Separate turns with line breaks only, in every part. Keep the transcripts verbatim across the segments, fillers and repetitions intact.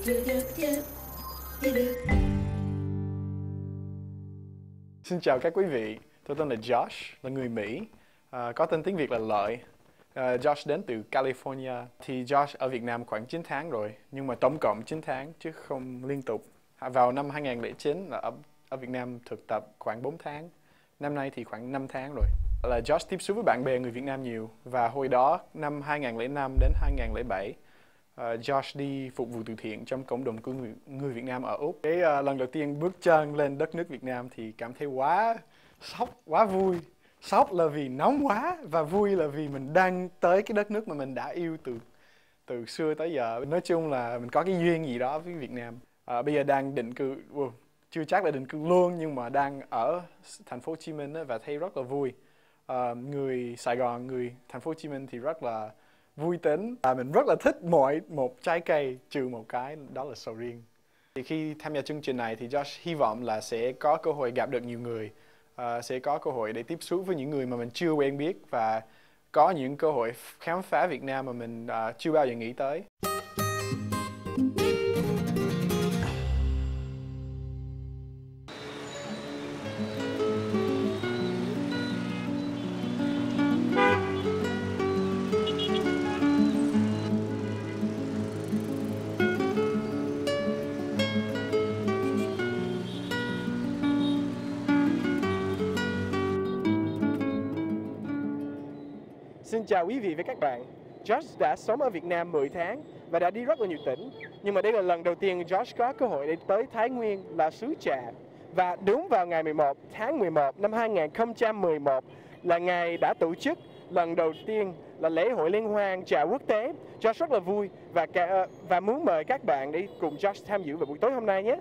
Xin chào các quý vị, tôi tên là Josh, là người Mỹ, à, có tên tiếng Việt là Lợi. À, Josh đến từ California. Thì Josh ở Việt Nam khoảng chín tháng rồi, nhưng mà tổng cộng chín tháng chứ không liên tục. À, vào năm hai nghìn lẻ chín là ở, ở Việt Nam thực tập khoảng bốn tháng. Năm nay thì khoảng năm tháng rồi. Là Josh tiếp xúc với bạn bè người Việt Nam nhiều. Và hồi đó, năm hai nghìn lẻ năm đến hai nghìn lẻ bảy, uh, Josh đi phục vụ từ thiện trong cộng đồng của người, người Việt Nam ở Úc. Cái uh, lần đầu tiên bước chân lên đất nước Việt Nam thì cảm thấy quá sốc, quá vui. Sốc là vì nóng quá và vui là vì mình đang tới cái đất nước mà mình đã yêu từ từ xưa tới giờ. Nói chung là mình có cái duyên gì đó với Việt Nam. À, bây giờ đang định cư, wow, chưa chắc là định cư luôn nhưng mà đang ở thành phố Hồ Chí Minh và thấy rất là vui. À, người Sài Gòn, người thành phố Hồ Chí Minh thì rất là vui tính. À, mình rất là thích mỗi một trái cây trừ một cái, đó là sầu riêng. Thì khi tham gia chương trình này thì Josh hy vọng là sẽ có cơ hội gặp được nhiều người. Uh, sẽ có cơ hội để tiếp xúc với những người mà mình chưa quen biết và có những cơ hội khám phá Việt Nam mà mình uh, chưa bao giờ nghĩ tới.
Xin chào quý vị và các bạn. Josh đã sống ở Việt Nam mười tháng và đã đi rất là nhiều tỉnh. Nhưng mà đây là lần đầu tiên Josh có cơ hội để tới Thái Nguyên là xứ trà. Và đúng vào ngày mười một tháng mười một năm hai nghìn không trăm mười một là ngày đã tổ chức lần đầu tiên là lễ hội liên hoan trà quốc tế. Josh rất là vui và cả, và muốn mời các bạn để cùng Josh tham dự vào buổi tối hôm nay nhé.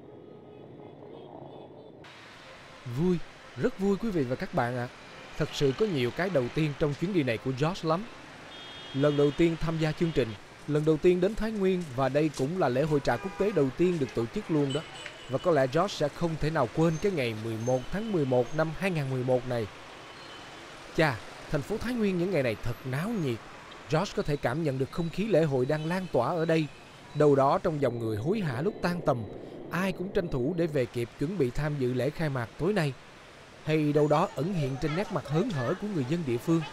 Vui, rất vui quý vị và các bạn ạ. À. Thật sự có nhiều cái đầu tiên trong chuyến đi này của Josh lắm. Lần đầu tiên tham gia chương trình, lần đầu tiên đến Thái Nguyên và đây cũng là lễ hội trà quốc tế đầu tiên được tổ chức luôn đó. Và có lẽ Josh sẽ không thể nào quên cái ngày mười một tháng mười một năm hai nghìn không trăm mười một này. Chà, thành phố Thái Nguyên những ngày này thật náo nhiệt. Josh có thể cảm nhận được không khí lễ hội đang lan tỏa ở đây. Đâu đó trong dòng người hối hả lúc tan tầm, ai cũng tranh thủ để về kịp chuẩn bị tham dự lễ khai mạc tối nay. Hay đâu đó ẩn hiện trên nét mặt hớn hở của người dân địa phương.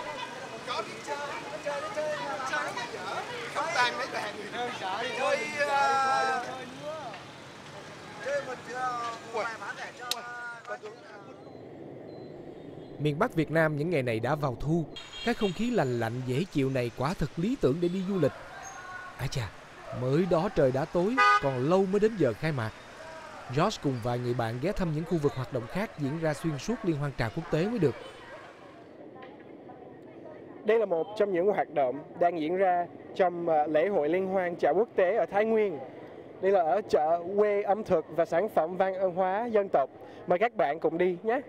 Miền Bắc Việt Nam những ngày này đã vào thu. Cái không khí lành lạnh dễ chịu này quả thật lý tưởng để đi du lịch. À chà, mới đó trời đã tối, còn lâu mới đến giờ khai mạc. Josh cùng vài người bạn ghé thăm những khu vực hoạt động khác diễn ra xuyên suốt liên hoan trà quốc tế mới được.
Đây là một trong những hoạt động đang diễn ra trong lễ hội liên hoan trà quốc tế ở Thái Nguyên. Đây là ở chợ quê ẩm thực và sản phẩm văn hóa dân tộc. Mời các bạn cùng đi nhé.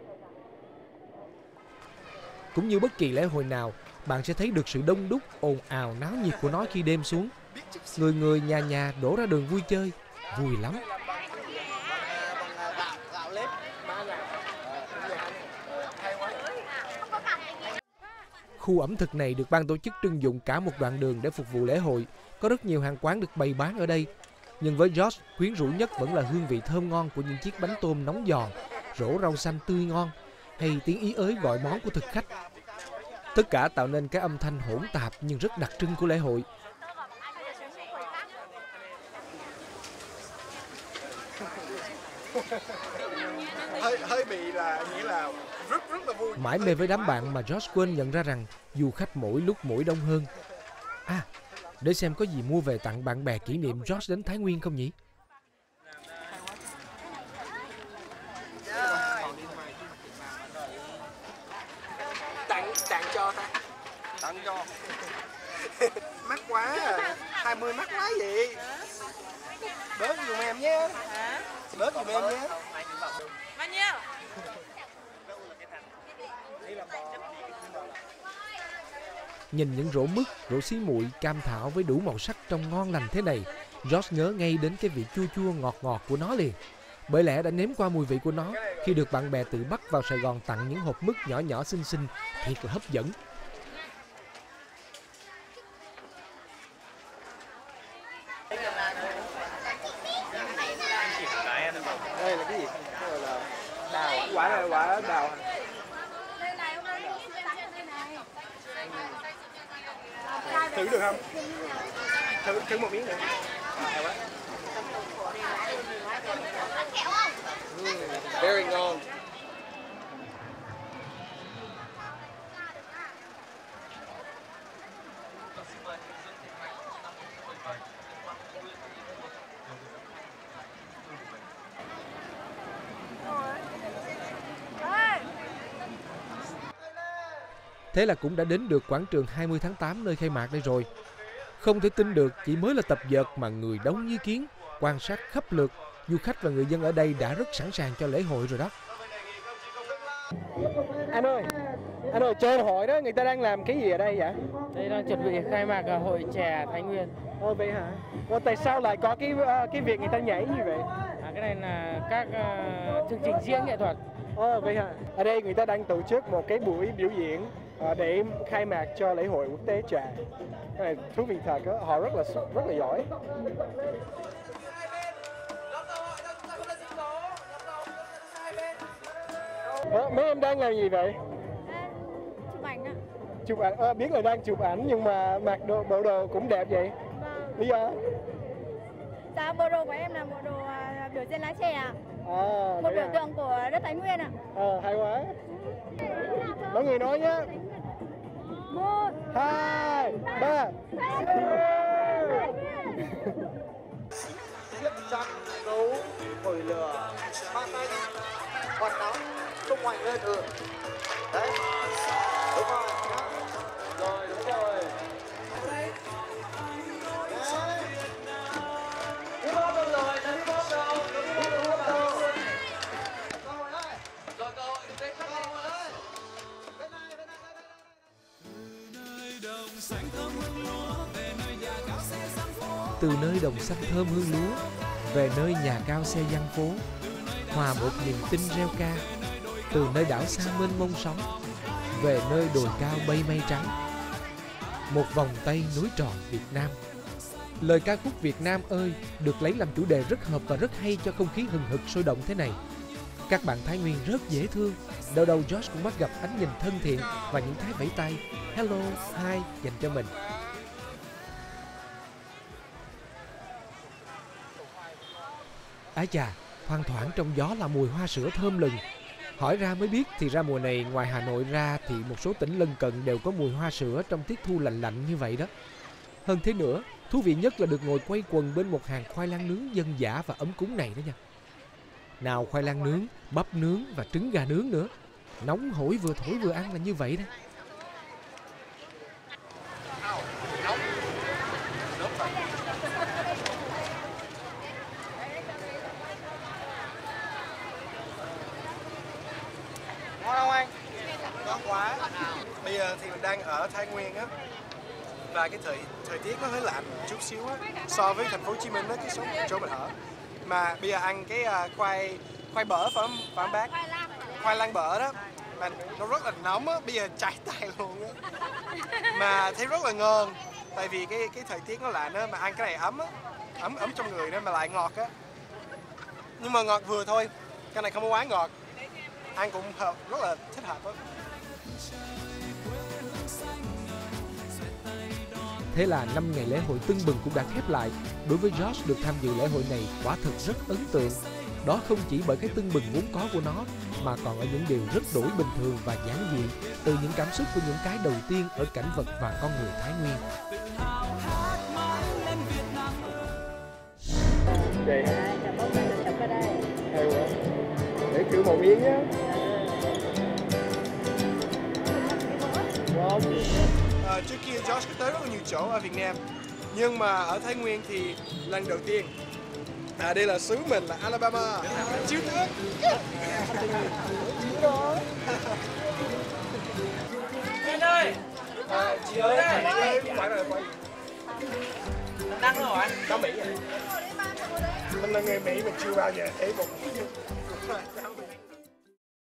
Cũng như bất kỳ lễ hội nào, bạn sẽ thấy được sự đông đúc, ồn ào, náo nhiệt của nó khi đêm xuống. Người người nhà nhà đổ ra đường vui chơi, vui lắm. Khu ẩm thực này được ban tổ chức trưng dụng cả một đoạn đường để phục vụ lễ hội. Có rất nhiều hàng quán được bày bán ở đây. Nhưng với Josh, quyến rũ nhất vẫn là hương vị thơm ngon của những chiếc bánh tôm nóng giòn, rổ rau xanh tươi ngon, hay tiếng ý ới gọi món của thực khách. Tất cả tạo nên cái âm thanh hỗn tạp nhưng rất đặc trưng của lễ hội.
hơi hơi bị là nghĩa là rất rất là vui.
Mãi mê với đám bạn mà Josh quên nhận ra rằng du khách mỗi lúc mỗi đông hơn. À, để xem có gì mua về tặng bạn bè kỷ niệm Josh đến Thái Nguyên không nhỉ?
Tặng tặng cho ta. Tặng cho. Mắc quá à. hai mươi mắc quá vậy. Bớt giùm em nhé. Hả? Bớt giùm em nhé.
Bao nhiêu?
Nhìn những rổ mứt, rổ xí muội, cam thảo với đủ màu sắc trông ngon lành thế này, Josh nhớ ngay đến cái vị chua chua ngọt ngọt của nó liền. Bởi lẽ đã nếm qua mùi vị của nó khi được bạn bè từ Bắc vào Sài Gòn tặng những hộp mứt nhỏ nhỏ xinh xinh, thiệt là hấp dẫn.
Đào, quả này quả đào. Thử được không? Thử, thử một miếng nữa. À, hay quá. Mm, very ngon.
Thế là cũng đã đến được quảng trường hai mươi tháng tám nơi khai mạc đây rồi. Không thể tin được chỉ mới là tập dượt mà người đông như kiến, quan sát khắp lượt, du khách và người dân ở đây đã rất sẵn sàng cho lễ hội rồi đó.
Anh ơi, anh ơi, chơi hội đó người ta đang làm cái gì ở đây vậy?
Đây đang chuẩn bị khai mạc hội chè Thái Nguyên.
Ồ vậy hả? Ồ, tại sao lại có cái cái việc người ta nhảy như vậy?
À, cái này là các uh, chương trình diễn nghệ thuật.
Ồ vậy hả? Ở đây người ta đang tổ chức một cái buổi biểu diễn uh, để khai mạc cho lễ hội quốc tế chè. Cái này thú vị thật đó, họ rất là rất là giỏi. Ờ, mấy em đang làm gì vậy?
Chụp ảnh ạ.
Chụp ảnh, à, biết là đang chụp ảnh nhưng mà mặc đồ, bộ đồ cũng đẹp vậy.
Vâng.
Lý do?
Dạ, bộ đồ của em là bộ đồ uh, biểu diễn lá chè ạ.
À,
Một biểu
à.
tượng của đất Thái Nguyên ạ.
À, hay quá. Mọi người nói nhé.
Một,
Hai, ba.
Siết chặt gấu thổi lửa, ba tay quạt nóng tung hoành lên. Ừ đấy, đúng rồi nhá. Rồi đúng rồi đấy, đi bóp đâu rồi, nó đi bóp đâu, nó đi bóp đâu, đâu rồi đây, rồi cơ hội đến khắp đây rồi đấy, bên này bên này bên này.
Từ nơi đồng xanh thơm hương lúa về nơi nhà cao xe giăng phố, hòa một niềm tin reo ca. Từ nơi đảo xa mênh mông sóng về nơi đồi cao bay mây trắng, một vòng tay núi tròn Việt Nam. Lời ca khúc Việt Nam ơi được lấy làm chủ đề rất hợp và rất hay cho không khí hừng hực sôi động thế này. Các bạn Thái Nguyên rất dễ thương, đâu đâu Josh cũng bắt gặp ánh nhìn thân thiện và những thái vẫy tay hello, hi dành cho mình. Ái chà, thoang thoảng trong gió là mùi hoa sữa thơm lừng. Hỏi ra mới biết thì ra mùa này ngoài Hà Nội ra thì một số tỉnh lân cận đều có mùi hoa sữa trong tiết thu lạnh lạnh như vậy đó. Hơn thế nữa, thú vị nhất là được ngồi quay quần bên một hàng khoai lang nướng dân dã và ấm cúng này đó nha. Nào khoai lang nướng, bắp nướng và trứng gà nướng nữa. Nóng hổi vừa thổi vừa ăn là như vậy đó.
Ngon không anh? Ngon quá. Bây giờ thì mình đang ở Thái Nguyên á, và cái thời thời tiết nó hơi lạnh một chút xíu á so với thành phố Hồ Chí Minh đó, cái số chỗ mình ở. Mà bây giờ ăn cái uh, khoai khoai bở phải không, phải không bác? Khoai lang bở đó, mà nó rất là nóng á, bây giờ cháy tay luôn á. Mà thấy rất là ngon, tại vì cái cái thời tiết nó lạnh á, mà ăn cái này ấm á, ấm ấm trong người đó mà lại ngọt á. Nhưng mà ngọt vừa thôi, cái này không có quá ngọt. Ăn cũng hợp, rất là thích hợp đó.
Thế là năm ngày lễ hội tưng bừng cũng đã khép lại. Đối với Josh, được tham dự lễ hội này quả thực rất ấn tượng. Đó không chỉ bởi cái tưng bừng vốn có của nó, mà còn ở những điều rất đổi bình thường và giản dị, từ những cảm xúc của những cái đầu tiên ở cảnh vật và con người Thái Nguyên.
Vậy hả? Hay quá. Để thử một miếng nhé. Wow. À, trước kia Josh có tới rất là nhiều chỗ ở Việt Nam, nhưng mà ở Thái Nguyên thì lần đầu tiên. À, đây là xứ mình là Alabama. Chiếu nước. Chiếu đó.
Anh ơi!
À, chị ơi, chị ơi, phải rồi, quay.
Đăng rồi anh?
Đó Mỹ à? Mình là người Mỹ, mình chưa bao giờ thấy một